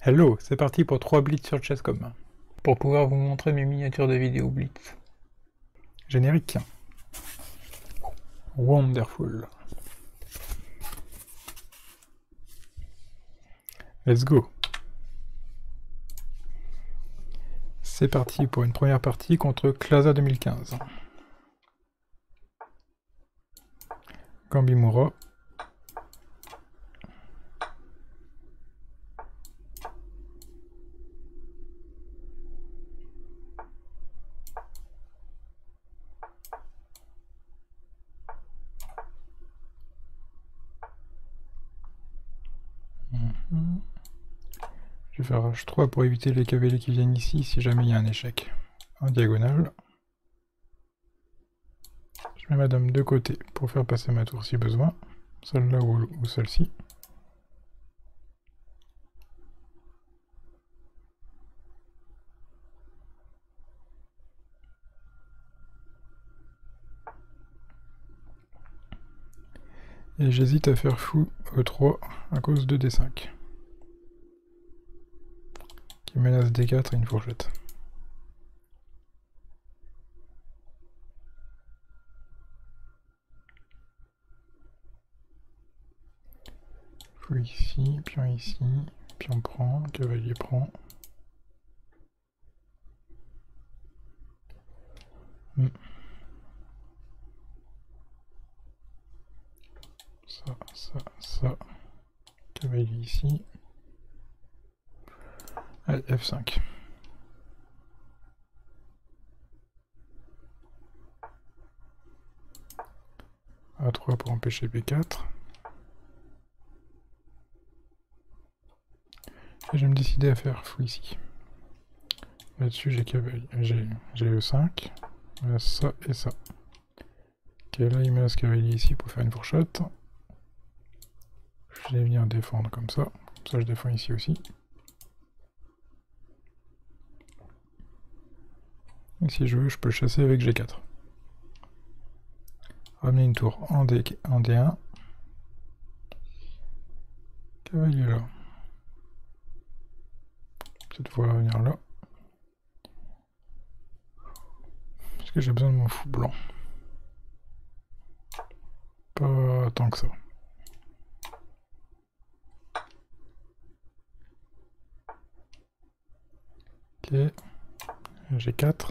Hello, c'est parti pour 3 blitz sur Chesscom. Pour pouvoir vous montrer mes miniatures de vidéo blitz. Générique. Wonderful. Let's go. C'est parti pour une première partie contre Claza 2015. Gambimura. Je vais faire H3 pour éviter les cavaliers qui viennent ici si jamais il y a un échec. En diagonale. Je mets ma dame de côté pour faire passer ma tour si besoin. Celle-là ou celle-ci. Et j'hésite à faire fou E3 à cause de D5. Qui menace D4 et une fourchette. Fou ici, pion prend, cavalier prend. Ça. Cavalier ici. Allez, F5. A3 pour empêcher B4. Et je vais me décider à faire fou ici. Là-dessus, j'ai cavalier. J'ai E5. Ça et ça. Ok, là, il me laisse cavalier ici pour faire une fourchette. Je vais venir défendre comme ça. Comme ça, je défends ici aussi. Et si je veux, je peux chasser avec G4. Ramener une tour en D1. Cavalier là. Cette fois venir là. Parce que j'ai besoin de mon fou blanc. Pas tant que ça. Ok. G4.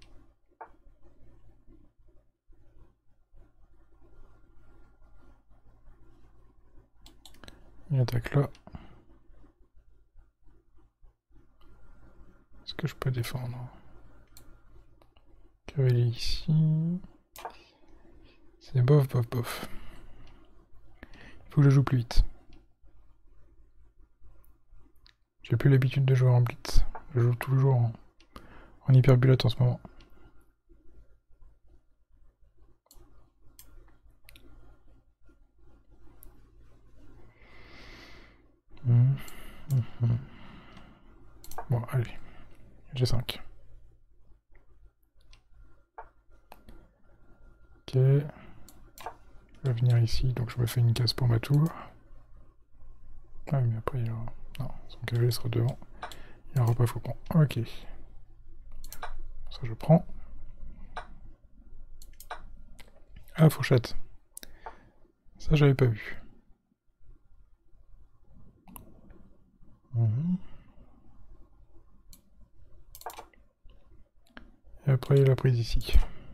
Il attaque là. Est-ce que je peux défendre? Cavalier ici. C'est bof. Il faut que je joue plus vite. J'ai plus l'habitude de jouer en blitz. Je joue toujours en hyperbulote en ce moment. Bon, allez. G5. Ok. Je vais venir ici, donc je me fais une case pour ma tour. Ah mais après il y aura... Non, son cavalier sera devant. Il n'y aura pas faucon. Ok. Ça je prends. Ah, fourchette. Ça j'avais pas vu. Et après il a prise ici.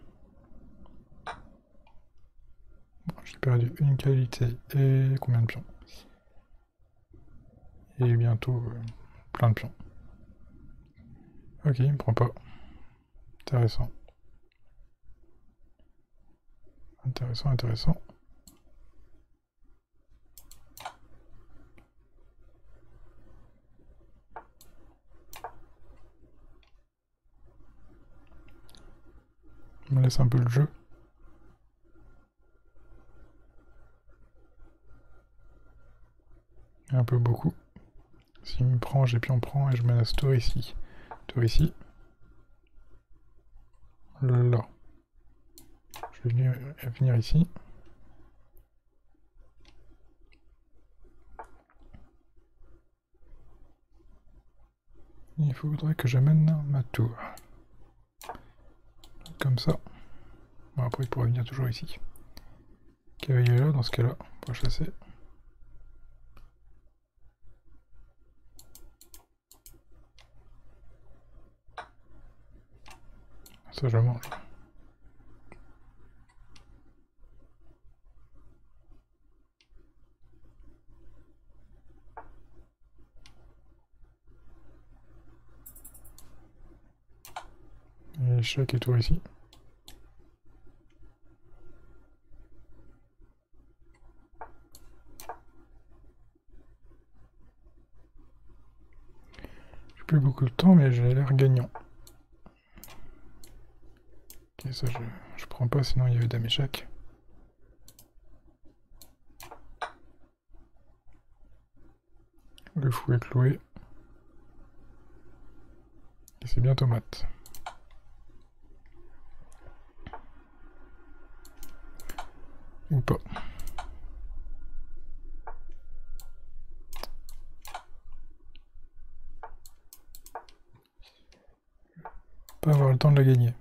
Bon, j'ai perdu une qualité et combien de pions? Et bientôt plein de pions. Ok, il me prend pas. Intéressant. Intéressant. On me laisse un peu le jeu. Un peu beaucoup. S'il me prend, j'ai pion prend et je menace tour ici. Tour ici. Là. Je vais venir ici. Il faudrait que j'amène ma tour. Comme ça. Bon, après il pourrait venir toujours ici. Cavalier là, dans ce cas-là, pour chasser. Ça je mange. Et chaque tour ici. J'ai plus beaucoup de temps, mais j'ai l'air gagnant. Ok, ça je prends pas, sinon il y avait dame échec. Le fou est cloué. Et c'est bientôt mat. Ou pas. Pas avoir le temps de la gagner.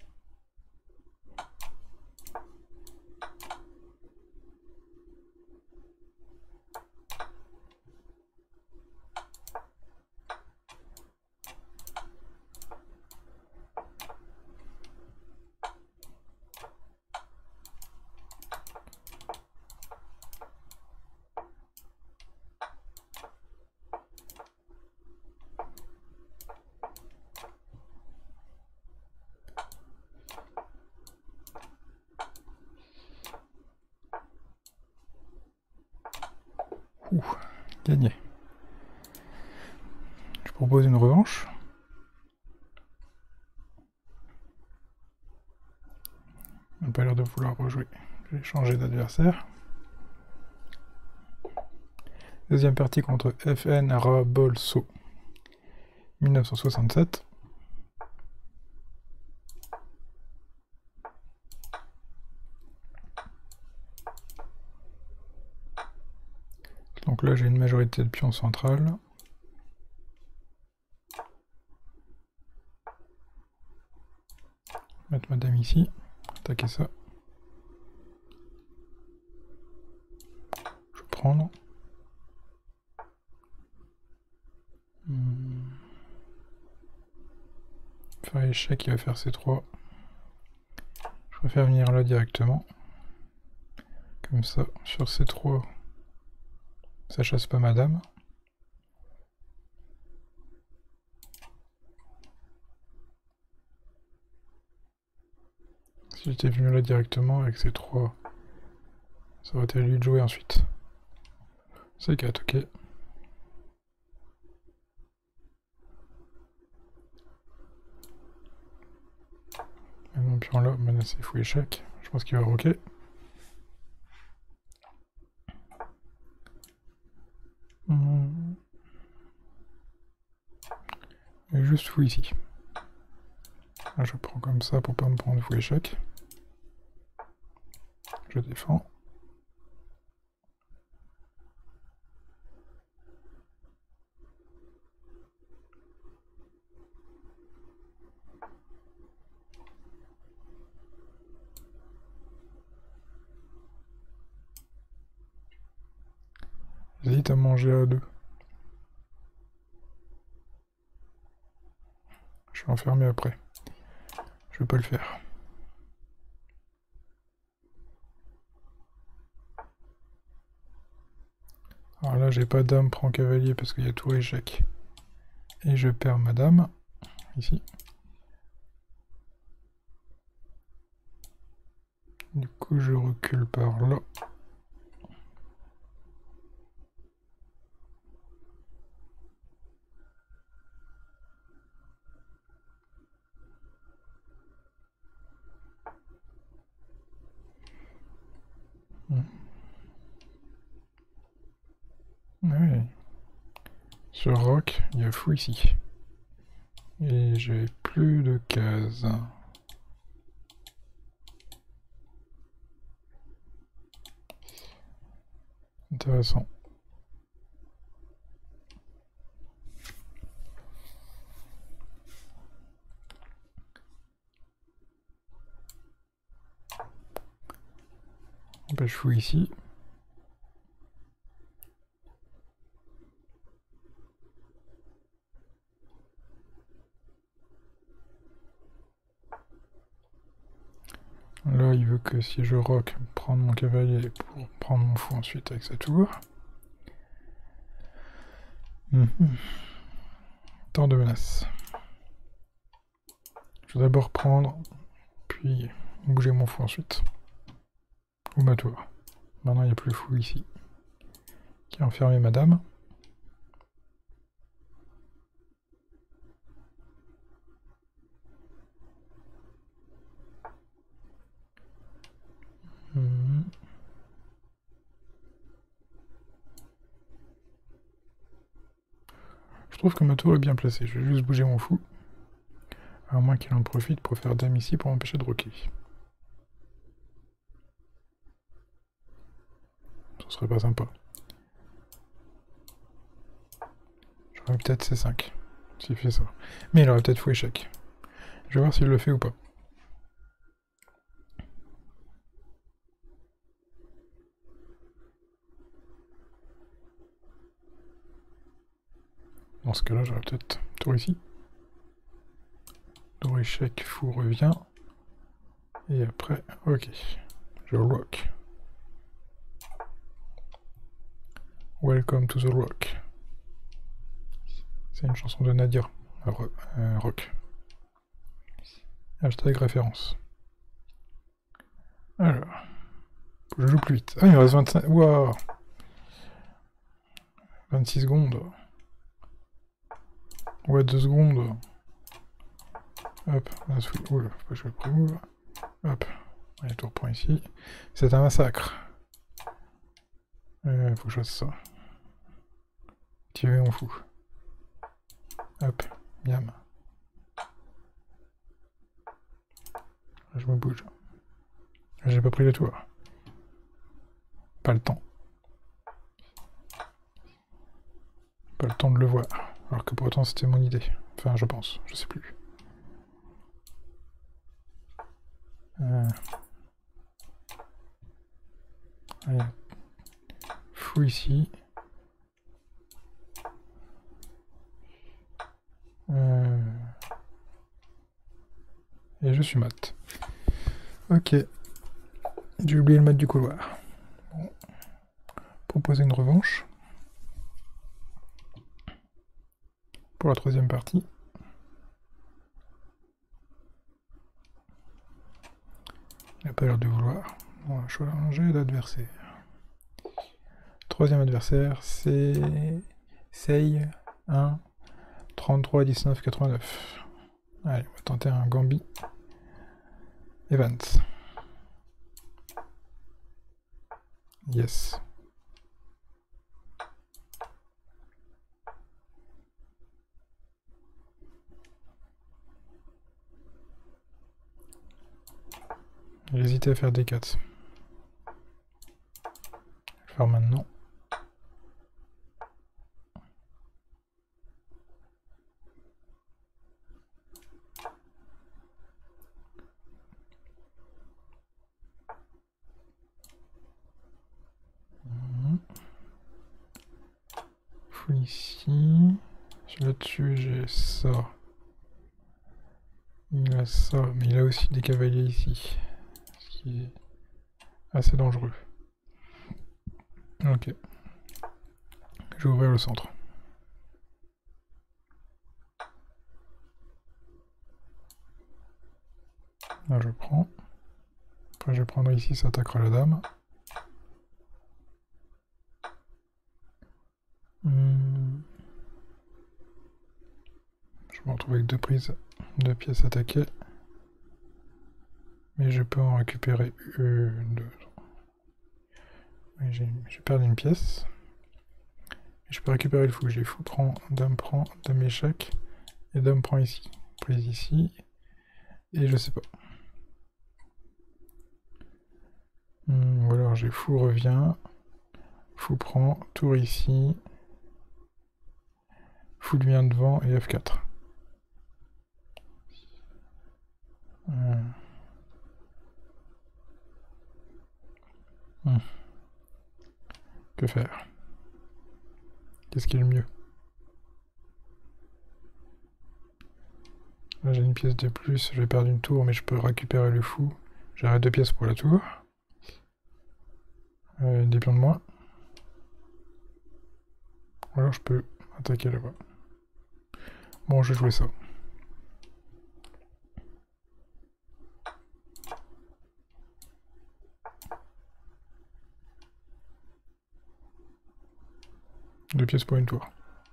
Ouh, gagné. Je propose une revanche. On n'a pas l'air de vouloir rejouer. J'ai changé d'adversaire. Deuxième partie contre FN Rabolso. 1967. Donc là j'ai une majorité de pions centrales. Mettre madame ici. Attaquer ça. Je vais prendre. Faire échec, il va faire C3. Je préfère venir là directement. Comme ça, sur C3, ça chasse pas madame. Si j'étais venu là directement avec C3, ça aurait été à lui de jouer ensuite. C4, ok. Et mon pion là, menacé fou échec. Je pense qu'il va roquer. Et juste fou ici. Là, je prends comme ça pour pas me prendre fou échec. Je défends. J'hésite à manger à deux. Je suis enfermé après. Je vais pas le faire. Alors là, j'ai pas dame, prends cavalier parce qu'il y a tour échec. Et je perds ma dame, ici. Du coup, je recule par là. Ouais. Sur roc, il y a fou ici. Et j'ai plus de cases. Intéressant. Bah, je fous ici. Là, il veut que si je rock, prendre mon cavalier pour prendre mon fou ensuite avec sa tour. Tant de menaces. Je vais d'abord prendre, puis bouger mon fou ensuite. Ou ma tour. Maintenant, il n'y a plus le fou ici. Qui a enfermé madame. Je trouve que ma tour est bien placée. Je vais juste bouger mon fou. À moins qu'il en profite pour faire dame ici pour m'empêcher de roquer. Ce serait pas sympa. J'aurais peut-être C5. S'il fait ça. Mais il aurait peut-être fou échec. Je vais voir s'il le fait ou pas. Dans ce cas-là, j'aurais peut-être tour ici. Tour échec, fou revient. Et après, ok. Je rock. Welcome to the rock. C'est une chanson de Nadia. Rock. Hashtag référence. Alors. Je joue plus vite. Ah, il me reste 25. Waouh! 26 secondes. Ouais, 2 secondes. Hop, oula, faut pas que je le prouve. Hop, allez, tout reprend ici. C'est un massacre. Faut que je fasse ça. Tirer mon fou. Hop, miam. Je me bouge. J'ai pas pris les tours. Pas le temps. Pas le temps de le voir. Alors que pourtant c'était mon idée. Enfin, je pense, je sais plus. Allez. Fou ici. Et je suis mat. Ok. J'ai oublié le mat du couloir. Bon. Proposer une revanche. Pour la troisième partie. Il n'a pas l'air de vouloir. On va changer l'adversaire. Troisième adversaire, c'est Sei 1 33 19 89. Allez, on va tenter un Gambit. Evans. Yes. J'ai hésité à faire des 4. Je vais le faire maintenant. Fou ici. Là-dessus, j'ai ça. Il a ça, mais il a aussi des cavaliers ici. Ce qui est assez dangereux. Ok. Je vais ouvrir le centre. Là, je prends. Après, je vais prendre ici, ça attaquera la dame. Je me retrouve avec 2 prises, 2 pièces attaquées. Mais je peux en récupérer une, 2. Oui, j'ai perdu une pièce. Je peux récupérer le fou. J'ai fou prend, dame échec. Et dame prend ici. Prise ici. Et je sais pas. Ou alors j'ai fou revient. Fou prend, tour ici. Fou vient devant et F4. Que faire? Qu'est-ce qui est le mieux? Là j'ai une pièce de plus, je vais perdre une tour, mais je peux récupérer le fou. J'aurai 2 pièces pour la tour. Des pions de moins. Ou alors je peux attaquer là-bas. Bon, je vais jouer ça. Deux pièces pour une tour.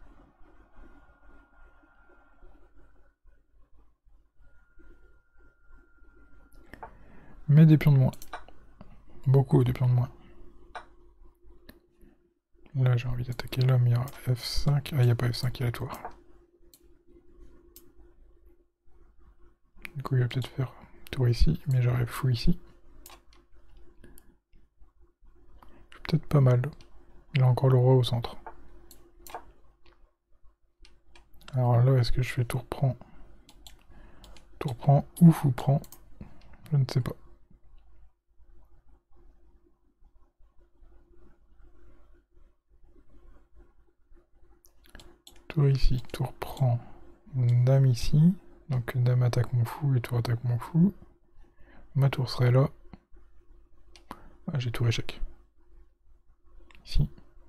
Mais des pions de moins. Beaucoup de pions de moins. Là j'ai envie d'attaquer l'homme, il y a F5. Ah, il n'y a pas F5, il y a la tour. Du coup il va peut-être faire tour ici, mais j'aurais fou ici. Peut-être pas mal. Il a encore le roi au centre. Alors là, est-ce que je fais tour prend? Tour prend ou fou prend? Je ne sais pas. Tour ici, tour prend. Dame ici. Donc dame attaque mon fou et tour attaque mon fou. Ma tour serait là. Ah, j'ai tour échec. Ici.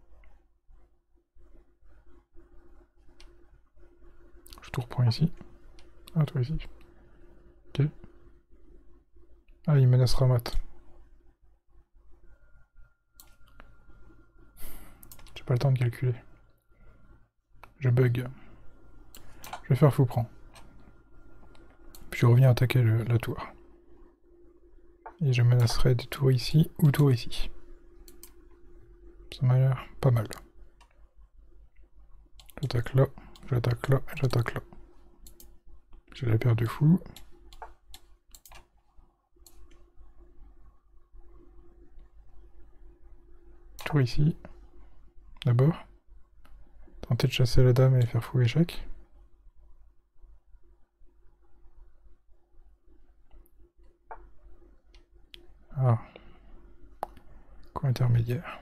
Je tour prends ici. Ah, tour ici. Ok. Ah, il menacera mat. J'ai pas le temps de calculer. Je bug. Je vais faire fou prend. Puis je reviens attaquer la tour. Et je menacerai des tours ici ou tours ici. Ça m'a l'air pas mal. J'attaque là, j'attaque là, j'attaque là. J'ai la paire de fous. Tour ici. D'abord. Tenter de chasser la dame et faire fou échec. Ah. Coin intermédiaire.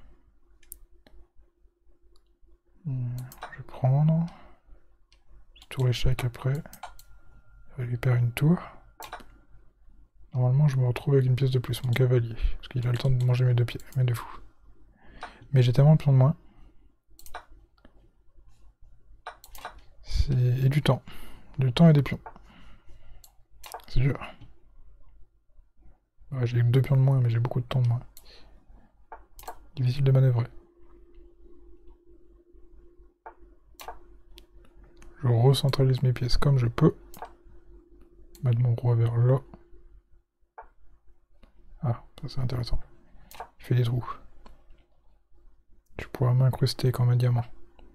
Je vais prendre. Tour échec après. Je récupère une tour. Normalement, je me retrouve avec une pièce de plus, mon cavalier. Parce qu'il a le temps de manger mes 2 pieds, mes 2 fous. Mais j'ai tellement de pions de moins. Et du temps. Du temps et des pions. C'est dur. Ouais, j'ai 2 pions de moins, mais j'ai beaucoup de temps de moins. Difficile de manœuvrer. Je recentralise mes pièces comme je peux. Mettre mon roi vers là. Ah, ça c'est intéressant. Il fait des trous. Je pourrais m'incruster comme un diamant.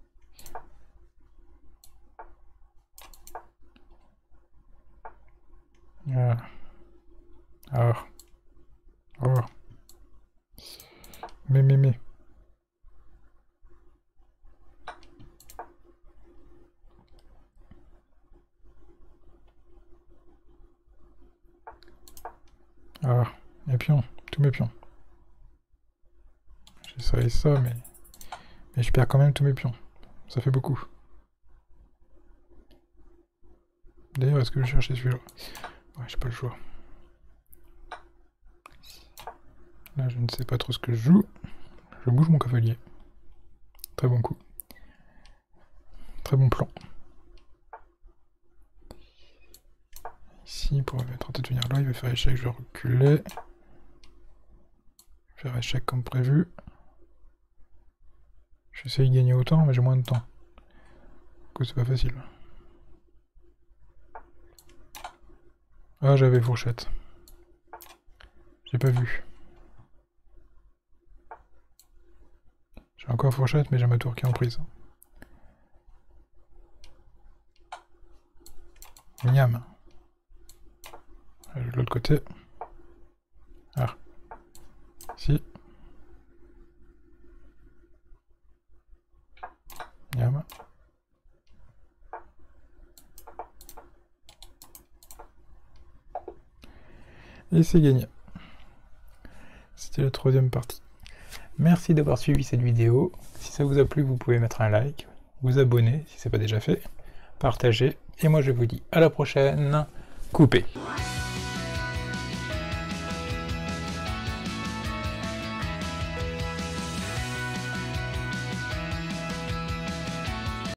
Voilà. Ah. Oh. Mais. Ah, mes pions, tous mes pions. J'ai ça et ça, mais je perds quand même tous mes pions. Ça fait beaucoup. D'ailleurs, est-ce que je cherchais celui-là? Ouais, j'ai pas le choix. Là, je ne sais pas trop ce que je joue. Je bouge mon cavalier. Très bon coup. Très bon plan. Ici, pour tenter de venir là, il va faire échec, je vais reculer. Faire échec comme prévu. Je vais essayer de gagner autant, mais j'ai moins de temps. Du coup, c'est pas facile. Ah, j'avais fourchette. J'ai pas vu. J'ai encore fourchette, mais j'ai ma tour qui est en prise. Miam. De l'autre côté. Ah. Si. Miam. Et c'est gagné. C'était la 3e partie. Merci d'avoir suivi cette vidéo. Si ça vous a plu, vous pouvez mettre un like, vous abonner si ce n'est pas déjà fait, partager, et moi je vous dis à la prochaine. Coupez.